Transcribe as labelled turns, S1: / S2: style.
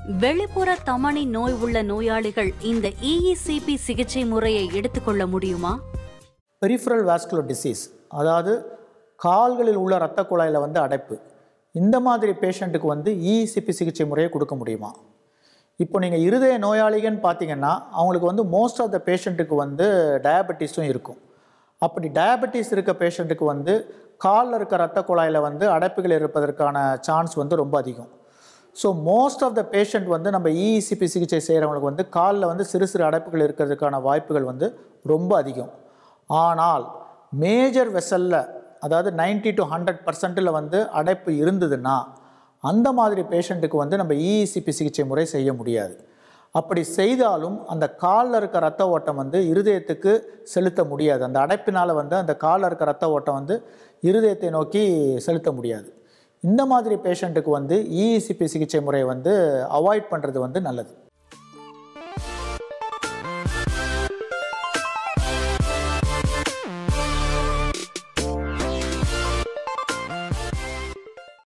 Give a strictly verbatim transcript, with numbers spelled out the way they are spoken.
S1: வெளிப்புற தமனி நோய் உள்ள நோயாளிகள் இந்த E E C P சிகிச்சை முறையை எடுத்துக்கொள்ள முடியுமா?
S2: Peripheral vascular disease, அதாவது கால்களில் உள்ள இரத்த குழாயில் வந்து அடைப்பு, இந்த மாதிரி பேஷண்ட்டுக்கு வந்து E E C P சிகிச்சை முறையை கொடுக்க முடியுமா? இப்போ நீங்கள் இருதய நோயாளிகன்னு பார்த்தீங்கன்னா அவங்களுக்கு வந்து மோஸ்ட் ஆஃப் த பேஷண்ட்டுக்கு வந்து டயபெட்டிஸும் இருக்கும். அப்படி டயபெட்டிஸ் இருக்க பேஷண்ட்டுக்கு வந்து காலில் இருக்க இரத்த குழாயில் வந்து அடைப்புகள் இருப்பதற்கான சான்ஸ் வந்து ரொம்ப அதிகம். So most of the patient வந்து நம்ம E E C P சிகிச்சை செய்கிறவங்களுக்கு வந்து காலில் வந்து சிறு சிறு அடைப்புகள் இருக்கிறதுக்கான வாய்ப்புகள் வந்து ரொம்ப அதிகம். ஆனால் மேஜர் வெசலில், அதாவது நைன்டி டு ஹண்ட்ரட் பர்சன்ட்டில் வந்து அடைப்பு இருந்ததுன்னா அந்த மாதிரி பேஷண்ட்டுக்கு வந்து நம்ம E E C P சிகிச்சை முறை செய்ய முடியாது. அப்படி செய்தாலும் அந்த காலில் இருக்க ரத்த ஓட்டம் வந்து இருதயத்துக்கு செலுத்த முடியாது. அந்த அடைப்பினால் வந்து அந்த காலில் இருக்க ரத்த ஓட்டம் வந்து இருதயத்தை நோக்கி செலுத்த முடியாது. இந்த மாதிரி பேஷண்ட்டுக்கு வந்து E E C P சிகிச்சை முறையை வந்து அவாய்ட் பண்ணுறது வந்து நல்லது.